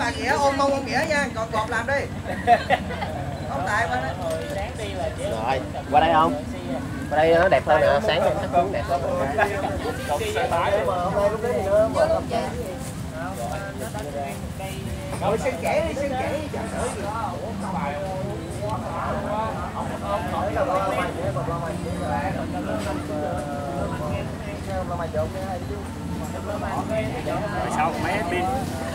bà Nghĩa ôm mông ông Nghĩa nha, còn cọp làm đi. Ông Tài qua đây. Rồi, qua đây không? Qua đây nó đẹp hơn nè, sáng sắc cũng đẹp hơn. Rồi xin kể đi, xin kể đi. Rồi sau mấy pin